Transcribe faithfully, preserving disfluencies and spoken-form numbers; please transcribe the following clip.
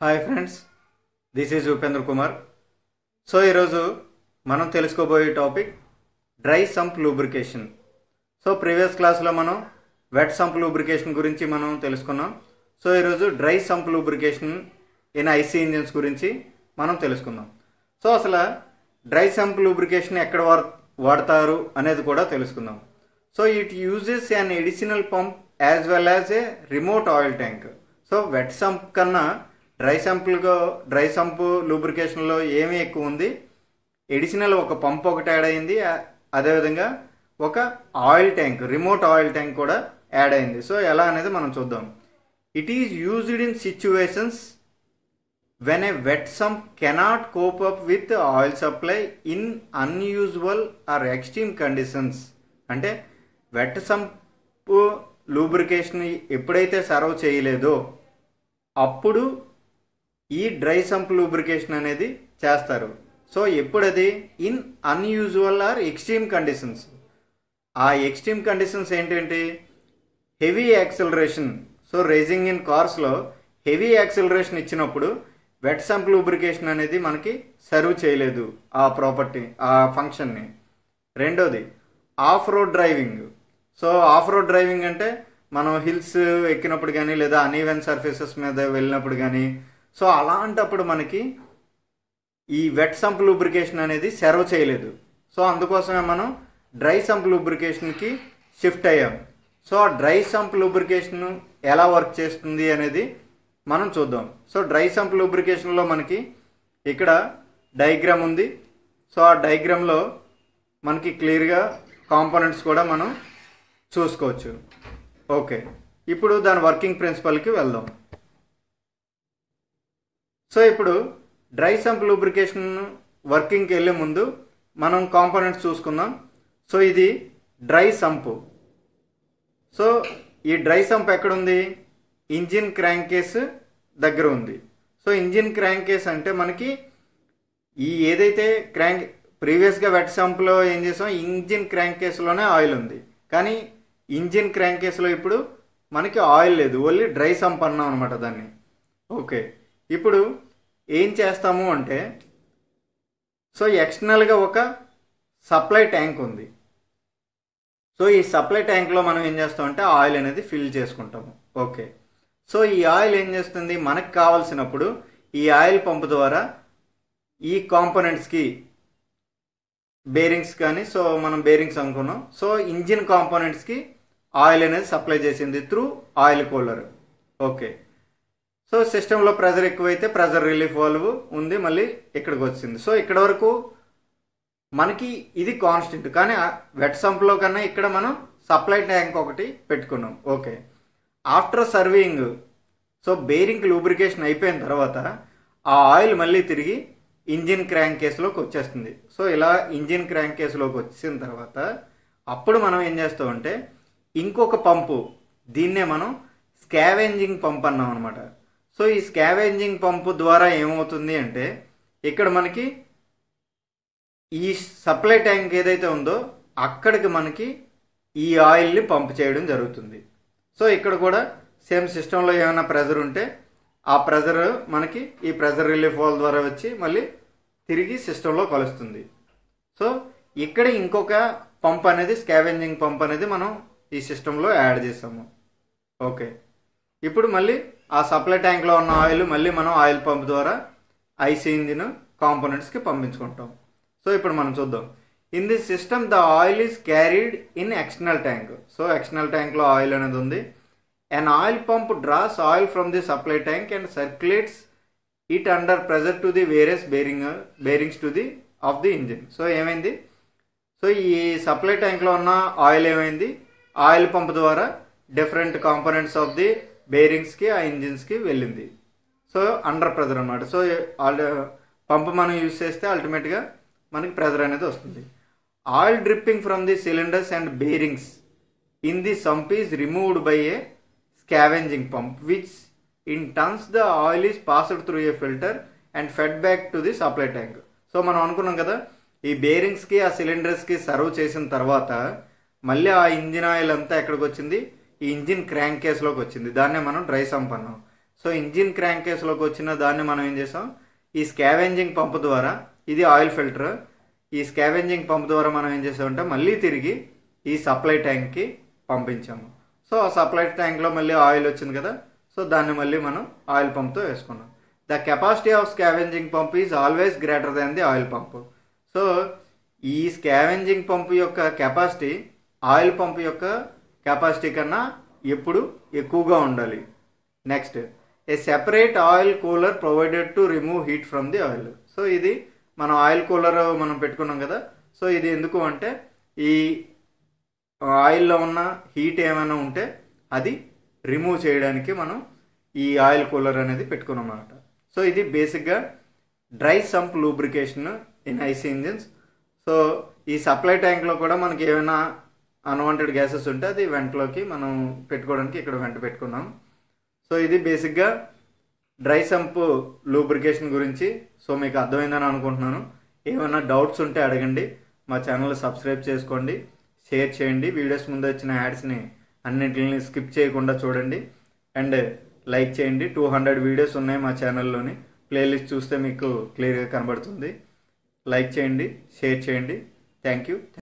Hi friends, this is Upendra Kumar. So ఈరోజు మనం తెలుసుకోబోయే topic dry sump lubrication. So previous క్లాస్లో మనం వెట్ సంప్ లూబ్రికేషన్ గురించి మనం తెలుసుకున్నాం. సో ఈరోజు dry sump lubrication in I C engines గురించి మనం తెలుసుకుందాం. సో అసలు డ్రై సంప్ లూబ్రికేషన్ ఎక్కడ వాడతారు అనేది కూడా తెలుసుకుందాం. So it uses an additional pump as well as a remote oil tank. So wet sump కన్నా డ్రై సంప్లుగా డ్రై సంప్ లూబ్రికేషన్లో ఏమీ ఎక్కువ ఉంది, ఎడిషనల్ ఒక పంప్ ఒకటి యాడ్ అయింది, అదేవిధంగా ఒక oil tank remote oil tank కూడా యాడ్ అయింది. సో ఎలా అనేది మనం చూద్దాం. It is used in situations when a wet sump cannot cope up with oil supply in unusual or extreme conditions. అంటే వెట్ సంప్ లూబ్రికేషన్ ఎప్పుడైతే సర్వ్ చేయలేదో అప్పుడు ఈ డ్రై సంప్ లూబ్రికేషన్ అనేది చేస్తారు. సో ఎప్పుడది in unusual or extreme conditions. ఆ extreme conditions ఏంటంటే heavy acceleration. So racing in కార్స్లో హెవీ యాక్సిలరేషన్ ఇచ్చినప్పుడు వెట్ సంప్ లూబ్రికేషన్ అనేది మనకి సర్వ్ చేయలేదు ఆ ప్రాపర్టీ ఆ ఫంక్షన్ని. రెండోది off road driving. So off road driving అంటే మనం హిల్స్ ఎక్కినప్పుడు కానీ లేదా అన్ఈవెన్ సర్ఫేసెస్ మీద వెళ్ళినప్పుడు కానీ, సో అలాంటప్పుడు మనకి ఈ వెట్ సంప్ లూబ్రికేషన్ అనేది సర్వ్ చేయలేదు. సో అందుకోసమే మనం డ్రై సంప్ లూబ్రికేషన్కి షిఫ్ట్ అయ్యాం. సో ఆ డ్రై సంప్ లూబ్రికేషన్ ఎలా వర్క్ చేస్తుంది అనేది మనం చూద్దాం. సో డ్రై సంప్ లూబ్రికేషన్లో మనకి ఇక్కడ డయాగ్రామ్ ఉంది. సో ఆ డయాగ్రామ్లో మనకి క్లియర్గా కాంపోనెంట్స్ కూడా మనం చూసుకోవచ్చు. ఓకే, ఇప్పుడు దాని వర్కింగ్ ప్రిన్సిపల్కి వెళ్దాం. సో ఇప్పుడు డ్రై సంప్ లూబ్రికేషన్ వర్కింగ్కి వెళ్ళే ముందు మనం కాంపోనెంట్స్ చూసుకుందాం. సో ఇది డ్రై సంప్. సో ఈ డ్రై సంప్ ఎక్కడుంది? ఇంజిన్ క్రాంక్ కేస్ దగ్గర ఉంది. సో ఇంజిన్ క్రాంక్ కేస్ అంటే మనకి ఈ ఏదైతే క్రాంక్ ప్రీవియస్గా వెట్ సంప్లో ఏం చేసాం, ఇంజిన్ క్రాంక్ కేసులోనే ఆయిల్ ఉంది, కానీ ఇంజిన్ క్రాంక్ కేసులో ఇప్పుడు మనకి ఆయిల్ లేదు, ఓన్లీ డ్రై సంప్ అన్నాం అనమాట దాన్ని. ఓకే, ఇప్పుడు ఏం చేస్తాము అంటే సో ఎక్స్టర్నల్గా ఒక సప్లై ట్యాంక్ ఉంది. సో ఈ సప్లై ట్యాంక్లో మనం ఏం చేస్తామంటే ఆయిల్ అనేది ఫిల్ చేసుకుంటాము. ఓకే, సో ఈ ఆయిల్ ఏం చేస్తుంది, మనకు కావాల్సినప్పుడు ఈ ఆయిల్ పంప్ ద్వారా ఈ కాంపోనెంట్స్కి బేరింగ్స్ కానీ, సో మనం బేరింగ్స్ అనుకున్నాం, సో ఇంజిన్ కాంపోనెంట్స్కి ఆయిల్ అనేది సప్లై చేసింది through oil cooler. Okay, so సిస్టంలో ప్రెజర్ ఎక్కువైతే ప్రెజర్ రిలీఫ్ వాల్వ్ ఉంది, మళ్ళీ ఇక్కడికి వచ్చింది. సో ఇక్కడ వరకు మనకి ఇది కాన్స్టెంట్, కానీ వెట్ సంప్లో కన్నా ఇక్కడ మనం సప్లై ట్యాంక్ ఒకటి పెట్టుకున్నాం. Okay, after serving so bearing lubrication అయిపోయిన తర్వాత ఆ ఆయిల్ మళ్ళీ తిరిగి ఇంజిన్ క్రాంక్ కేసులోకి వచ్చేస్తుంది. సో ఇలా ఇంజిన్ క్రాంక్ కేసులోకి వచ్చిన తర్వాత అప్పుడు మనం ఏం చేస్తామంటే ఇంకొక పంపు, దీన్నే మనం స్కావెంజింగ్ పంప్ అన్నాం అనమాట. సో ఈ స్కావెంజింగ్ పంపు ద్వారా ఏమవుతుంది అంటే ఇక్కడ మనకి ఈ సప్లై ట్యాంక్ ఏదైతే ఉందో అక్కడికి మనకి ఈ ఆయిల్ని పంప్ చేయడం జరుగుతుంది. సో ఇక్కడ కూడా సేమ్ సిస్టంలో ఏమైనా ప్రెజర్ ఉంటే ఆ ప్రెజర్ మనకి ఈ ప్రెజర్ రిలీఫ్ వాల్వ్ ద్వారా వచ్చి మళ్ళీ తిరిగి సిస్టంలో కలుస్తుంది. సో ఇక్కడ ఇంకొక పంప్ అనేది స్కావెంజింగ్ పంప్ అనేది మనం ఈ సిస్టంలో యాడ్ చేసాము. ఓకే, ఇప్పుడు మళ్ళీ ఆ సప్లై ట్యాంక్లో ఉన్న ఆయిల్ మళ్ళీ మనం ఆయిల్ పంప్ ద్వారా ఐసీ ఇంజిన్ కాంపోనెంట్స్కి పంపించుకుంటాం. సో ఇప్పుడు మనం చూద్దాం. In this system the oil is carried in external tank. So external ట్యాంక్లో ఆయిల్ అనేది ఉంది. An oil pump draws oil from the supply tank and circulates it under pressure to the various bearing bearings to the of the engine. So ఏమైంది, so ఈ supply ట్యాంక్లో ఉన్న oil ఏమైంది, oil pump ద్వారా different components of the బేరింగ్స్కి ఆ ఇంజిన్స్కి వెళ్ళింది. సో అండర్ ప్రెజర్ అనమాట. సో పంప్ మనం యూజ్ చేస్తే అల్టిమేట్గా మనకి ప్రెజర్ అనేది వస్తుంది. Oil dripping from the cylinders and bearings in the sump is removed by a scavenging pump which in turns the oil is passed through a filter and fed back to the supply tank. So మనం అనుకున్నాం కదా ఈ బేరింగ్స్కి ఆ సిలిండర్స్కి serve చేసిన తర్వాత మళ్ళీ ఆ engine oil అంతా ఎక్కడికి వచ్చింది, ఈ ఇంజిన్ క్రాంక్ కేసులోకి వచ్చింది. దాన్నే మనం డ్రై సంప్ అన్నాం. సో ఇంజిన్ క్రాంక్ కేసులోకి వచ్చిన దాన్ని మనం ఏం చేసాం, ఈ స్కావెంజింగ్ పంప్ ద్వారా, ఇది ఆయిల్ ఫిల్టర్, ఈ స్కావెంజింగ్ పంప్ ద్వారా మనం ఏం చేసామంటే మళ్ళీ తిరిగి ఈ సప్లై ట్యాంక్కి పంపించాము. సో ఆ సప్లై ట్యాంక్లో మళ్ళీ ఆయిల్ వచ్చింది కదా, సో దాన్ని మళ్ళీ మనం ఆయిల్ పంప్తో వేసుకున్నాం. The capacity of scavenging pump is always greater than the oil pump. So ఈ స్కావెంజింగ్ పంప్ యొక్క కెపాసిటీ ఆయిల్ పంప్ యొక్క కెపాసిటీ కన్నా ఎప్పుడు ఎక్కువగా ఉండాలి. Next, a separate oil cooler provided to remove heat from the oil. So ఇది మనం oil cooler మనం పెట్టుకున్నాం కదా, సో ఇది ఎందుకు అంటే ఈ ఆయిల్లో ఉన్న హీట్ ఏమైనా ఉంటే అది రిమూవ్ చేయడానికి మనం ఈ ఆయిల్ కూలర్ అనేది పెట్టుకున్నాం అన్నమాట. సో ఇది బేసిక్గా dry sump lubrication in IC engines. So ఈ సప్లై ట్యాంక్లో కూడా మనకి ఏమైనా అన్వాంటెడ్ గ్యాసెస్ ఉంటే అది వెంటలోకి మనం పెట్టుకోవడానికి ఇక్కడ వెంట పెట్టుకున్నాం. సో ఇది బేసిక్గా డ్రై సంప్ లూబ్రికేషన్ గురించి. సో మీకు అర్థమైందని అనుకుంటున్నాను. ఏమైనా డౌట్స్ ఉంటే అడగండి. మా ఛానల్ సబ్స్క్రైబ్ చేసుకోండి, షేర్ చేయండి, వీడియోస్ ముందు వచ్చిన యాడ్స్ని అన్నింటిని స్కిప్ చేయకుండా చూడండి, అండ్ లైక్ చేయండి. టూ హండ్రెడ్ వీడియోస్ ఉన్నాయి మా ఛానల్లోని, ప్లేలిస్ట్ చూస్తే మీకు క్లియర్గా కనబడుతుంది. లైక్ చేయండి, షేర్ చేయండి. Thank you.